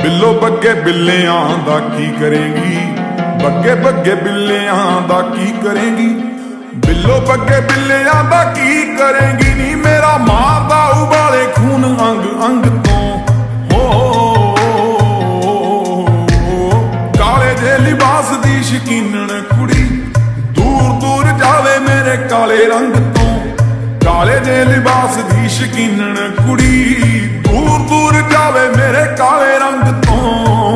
ਬਿੱਲੋ ਬੱਗੇ ਬਿੱਲਿਆਂ ਦਾ ਕੀ ਕਰੇਗੀ, ਬੱਗੇ ਬੱਗੇ ਬਿੱਲਿਆਂ ਦਾ ਕੀ ਕਰੇਗੀ, ਬਿੱਲੋ ਬੱਗੇ ਬਿੱਲਿਆਂ ਦਾ ਕੀ ਕਰੇਗੀ ਨੀ ਮੇਰਾ ਮਾਰਦਾ ਉਬਾਲੇ ਖੂਨ ਅੰਗ ਅੰਗ ਤੋਂ। ਹੋ ਕਾਲੇ ਜੇ ਲਿਬਾਸ ਦੀ ਸ਼ਕੀਨਣ ਕੁੜੀ ਦੂਰ ਦੂਰ ਜਾਵੇ ਮੇਰੇ ਕਾਲੇ ਰੰਗ ਤੋਂ। ਕਾਲੇ ਜੇ ਲਿਬਾਸ ਦੀ ਸ਼ਕੀਨਣ ਕੁੜੀ ਦੂਰ ਦੂਰ ਜਾਵੇ ਮੇਰੇ ਕਾਲੇ ਰੰਗ ਤੋਂ।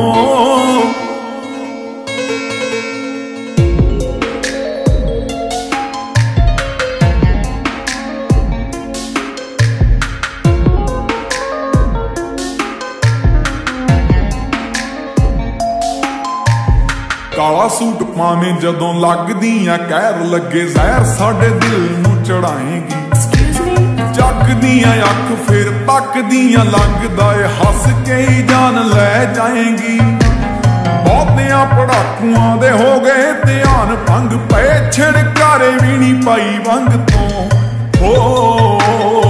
ਕਾਲਾ ਸੂਟ ਪਾਵੇਂ ਜਦੋਂ ਲੱਗਦੀਆਂ ਕਹਿਰ ਲੱਗੇ ਜ਼ਹਿਰ ਸਾਡੇ ਦਿਲ ਨੂੰ ਚੜਾਏਗੀ। ਚੱਕਦੀਆਂ ਅੱਖ ਫਿਰ ਤੱਕਦੀਆਂ ਲੱਗਦਾ ਏ ਹੱਸ ਕੇ ਹੀ ਜਾਨ ਲੈ ਜਾਏਗੀ। ਬਹੁਤਿਆਂ ਪੜਾਕੂਆਂ ਦੇ ਹੋ ਗਏ ਧਿਆਨ ਭੰਗ ਪਏ ਛਿੜਕਾਰੇ ਵੀ ਨੀ ਪਾਈ ਵੰਗ ਤੋਂ। ਹੋ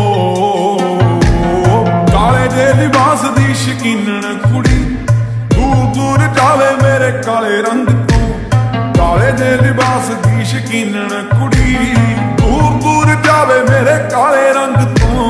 ਕਾਲੇ ਜੇ ਲਿਬਾਸ ਦੀ ਸ਼ਕੀਨਣ ਕੁੜੀ ਦੂਰ ਦੂਰ ਜਾਵੇ ਮੇਰੇ ਕਾਲੇ ਰੰਗ ਤੋਂ। ਕਾਲੇ ਜੇ ਲਿਬਾਸ ਦੀ ਸ਼ਕੀਨਣ ਕੁੜੀ ਦੂਰ ਦੂਰ ਜਾਵੇ ਮੇਰੇ ਕਾਲੇ ਰੰਗ ਤੋਂ।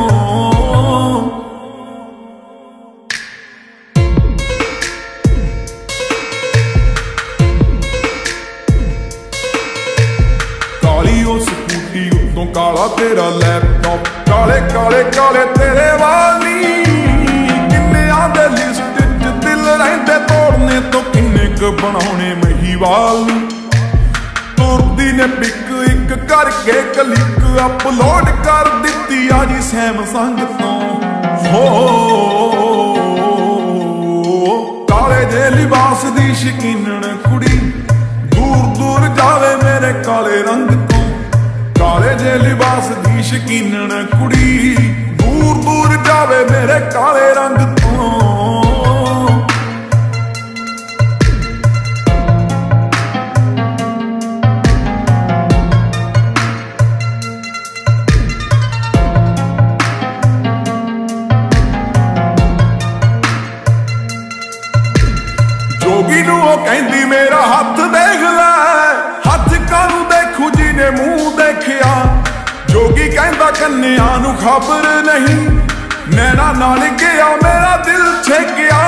ਕਾਲੀ ਉਹ ਸਕੂਟੀ ਉੱਤੋਂ ਕਾਲਾ ਤੇਰਾ ਲੈਪਟਾਪ, ਕਾਲੇ ਕਾਲੇ ਕਾਲੇ ਤੇਰੇ ਵਾਲੀ ਕਿੰਨਿਆਂ ਦੇ ਲਿਸਟ ਚ ਦਿਲ ਰਹਿੰਦੇ ਤੋੜਨੇ ਤੋਂ ਕਿੰਨੇ ਕੁ ਬਣਾਉਣੇ ਮਹੀਵਾਲ। ਤੁਰਦੀ ਨੇ ਪਿਕ ਇੱਕ ਕਰਕੇ ਕਲਿੱਕ ਅਪਲੋਡ ਕਰ ਦਿੱਤੀ ਆ ਜੀ ਸੈਮਸੰਗ ਤੋਂ। ਹੋ ਕਾਲੇ ਜੇ ਲਿਬਾਸ ਦੀ ਸ਼ਕੀਨਣ ਕੁੜੀ ਦੂਰ ਦੂਰ ਜਾਵੇ ਮੇਰੇ ਕਾਲੇ ਰੰਗ ਤੋਂ। ਕਾਲੇ ਜੇ ਲਿਬਾਸ ਦੀ ਸ਼ਕੀਨਣ ਕੁੜੀ ਦੂਰ ਦੂਰ ਜਾਵੇ ਮੇਰੇ ਕਾਲੇ ਰੰਗ ਤੋਂ। ਜੋਗੀ ਨੂੰ ਉਹ ਕਹਿੰਦੀ ਮੇਰਾ ਹੱਥ ਦੇਖ ਲੈ, ਹੱਥ ਕਾਹਨੂੰ ਦੇਖੂ ਜਿਹਨੇ ਮੂੰਹ ਦੇਖਿਆ। ਜੋਗੀ ਕਹਿੰਦਾ ਕੰਨਿਆਂ ਨੂੰ ਖਬਰ ਨਹੀਂ, ਨੈਣਾ ਨਾਲ ਗਿਆ ਮੇਰਾ ਦਿਲ ਛੇਕਿਆ।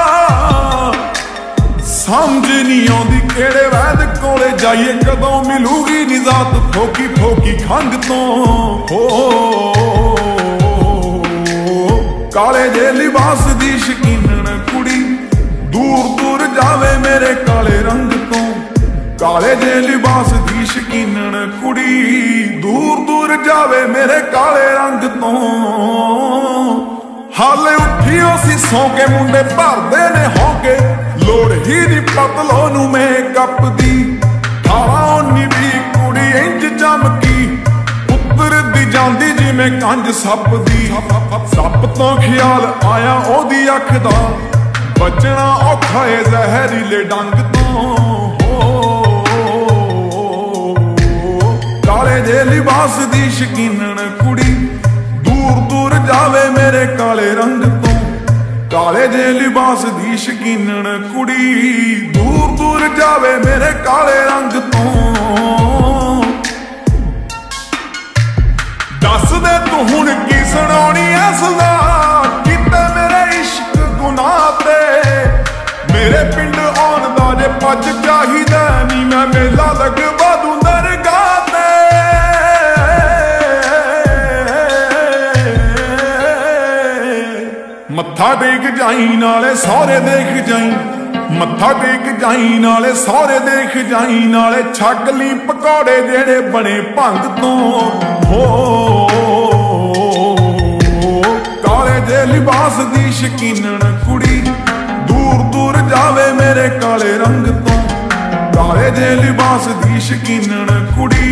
ਸਮਝ ਨਹੀਂ ਆਉਂਦੀ ਕਿਹੜੇ ਵੈਦ ਕੋਲੇ ਜਾਈਏ, ਕਦੋਂ ਮਿਲੂਗੀ ਨਿਜ਼ਾਤ ਫੋਕੀ ਫੋਕੀ ਖੰਗ ਤੋਂ। ਹੋ ਕਾਲੇ ਜੇ ਲਿਬਾਸ ਦੀ ਸ਼ਕੀਨਣ ਕੁੜੀ ਦੂਰ ਦੂਰ ਜਾਵੇ ਮੇਰੇ ਕਾਲੇ ਰੰਗ ਤੋਂ। ਕਾਲੇ ਜੇ ਲਿਬਾਸ ਦੀ ਸ਼ਕੀਨਣ ਕੁੜੀ ਦੂਰ ਦੂਰ ਜਾਵੇ ਮੇਰੇ ਕਾਲੇ ਰੰਗ ਤੋਂ। ਹਾਲੇ ਉੱਠੀ ਸੀ ਸੌਂ ਕੇ ਮੁੰਡੇ ਭਰਦੇ ਨੇ ਹੋਕੇ, ਲੋੜ ਹੀ ਨਹੀਂ ਪਤਲੋ ਨੂੰ ਮੇਕਅਪ ਦੀ। 18-19 ਵੀ ਕੁੜੀ ਇੰਜ ਚਮਕੀ, ਉਤਰਦੀ ਜਾਂਦੀ ਜਿਵੇਂ ਕੰਜ ਸੱਪ ਦੀ। ਸੱਪ ਤੋਂ ਖਿਆਲ ਆਇਆ ਉਹਦੀ ਅੱਖ ਦਾ, ਬਚਣਾ ਔਖਾ ਏ ਜ਼ਹਿਰੀਲੇ ਡੰਗ ਤੋਂ। ਕਾਲੇ ਜੇ ਲਿਬਾਸ ਦੀ ਸ਼ਕੀਨਣ ਕੁੜੀ ਦੂਰ ਦੂਰ ਜਾਵੇ ਮੇਰੇ ਕਾਲੇ ਰੰਗ ਤੋਂ। ਕਾਲੇ ਜੇ ਲਿਬਾਸ ਦੀ ਸ਼ਕੀਨਣ ਕੁੜੀ ਦੂਰ ਦੂਰ ਜਾਵੇ ਮੇਰੇ ਕਾਲੇ ਰੰਗ ਤੋਂ। ਦੱਸ ਦੇ ਤੂੰ ਹੁਣ ਕੀ ਸੁਣਾਉਣੀ ਐ ਸਦਾ, ਕਿਤੇ ਮੇਰੇ ਇਸ਼ਕ ਗੁਨਾਹ ਤੇ। ਮੇਰੇ ਪਿੰਡ ਆਉਣ ਦਾ ਜੇ ਪੱਜ ਚਾਹੀਦਾ ਨੀ, ਮੈਂ ਮੇਲਾ ਲਗਵਾ ਦੂੰ ਦਰਗਾਹ ਤੇ। ਮੱਥਾ ਟੇਕ ਜਾਈ ਨਾਲੇ ਸਹੁਰੇ ਦੇਖ ਜਾਈ, ਮੱਥਾ ਟੇਕ ਜਾਈ ਨਾਲੇ ਸਹੁਰੇ ਦੇਖ ਜਾਈ, ਨਾਲੇ ਛਕ ਲਈ ਪਕੌੜੇ ਜਿਹੜੇ ਬਣੇ ਭੰਗ ਤੋਂ। ਹੋ ਕਾਲੇ ਜੇ ਲਿਬਾਸ ਦੀ ਸ਼ਕੀਨਣ ਕੁੜੀ ਦੂਰ ਦੂਰ ਜਾਵੇ ਮੇਰੇ ਕਾਲੇ ਰੰਗ ਤੋਂ। ਕਾਲੇ ਜੇ ਲਿਬਾਸ ਦੀ ਸ਼ਕੀਨਣ ਕੁੜੀ